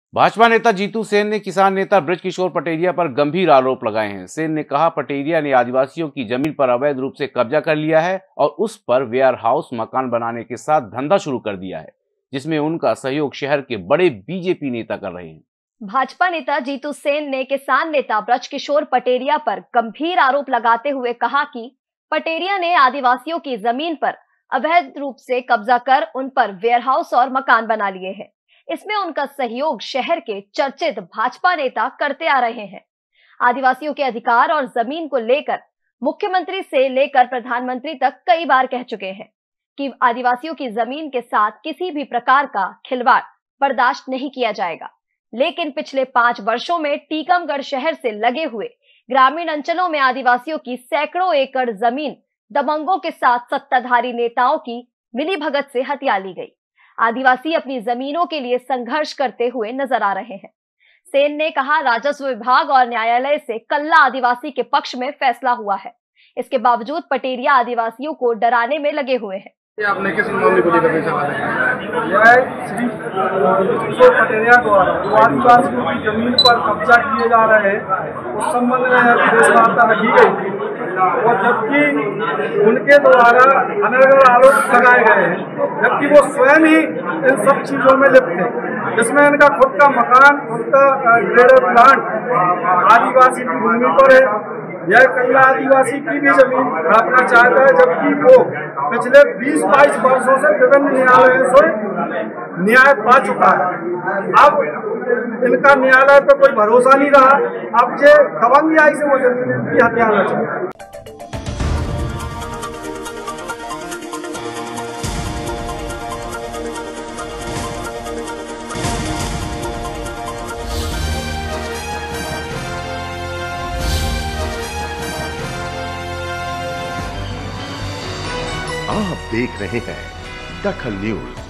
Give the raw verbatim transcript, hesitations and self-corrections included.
भाजपा नेता जीतू सेन ने किसान नेता बृजकिशोर पटेरिया पर गंभीर आरोप लगाए हैं। सेन ने कहा, पटेरिया ने आदिवासियों की जमीन पर अवैध रूप से कब्जा कर लिया है और उस पर वेयर हाउस मकान बनाने के साथ धंधा शुरू कर दिया है, जिसमें उनका सहयोग शहर के बड़े बीजेपी नेता कर रहे हैं। भाजपा नेता जीतू सेन ने किसान नेता बृजकिशोर पटेरिया पर गंभीर आरोप लगाते हुए कहा कि पटेरिया ने आदिवासियों की जमीन पर अवैध रूप से कब्जा कर उन पर वेयर हाउस और मकान बना लिए हैं। इसमें उनका सहयोग शहर के चर्चित भाजपा नेता करते आ रहे हैं। आदिवासियों के अधिकार और जमीन को लेकर मुख्यमंत्री से लेकर प्रधानमंत्री तक कई बार कह चुके हैं कि आदिवासियों की जमीन के साथ किसी भी प्रकार का खिलवाड़ बर्दाश्त नहीं किया जाएगा। लेकिन पिछले पांच वर्षों में टीकमगढ़ शहर से लगे हुए ग्रामीण अंचलों में आदिवासियों की सैकड़ों एकड़ जमीन दबंगों के साथ सत्ताधारी नेताओं की मिलीभगत से हथिया ली गई। आदिवासी अपनी जमीनों के लिए संघर्ष करते हुए नजर आ रहे हैं। सेन ने कहा, राजस्व विभाग और न्यायालय से कल्ला आदिवासी के पक्ष में फैसला हुआ है। इसके बावजूद पटेरिया आदिवासियों को डराने में लगे हुए हैं। आपने किस मामले को लेकर यह श्री किशोर पटेरिया द्वारा जो आदिवासियों की जमीन पर कब्जा किए जा रहे हैं उस संबंध में प्रेस वार्ता रखी गई और जबकि उनके द्वारा अनर्गल आरोप लगाए गए हैं, जबकि वो स्वयं ही इन सब चीजों में लिप्त थे, जिसमें इनका खुद का मकान, खुद का ग्रेडर प्लांट आदिवासी की भूमि पर है। यह कल्ला आदिवासी की भी जमीन हड़पना चाहता है, जबकि वो पिछले बीस बाईस वर्षों से विभिन्न न्यायालयों से न्याय पा चुका है। अब इनका न्यायालय पर कोई भरोसा नहीं रहा। अब ये दबंगियाई से वो जमीन की हथियाना चाहता है। आप देख रहे हैं दखल न्यूज।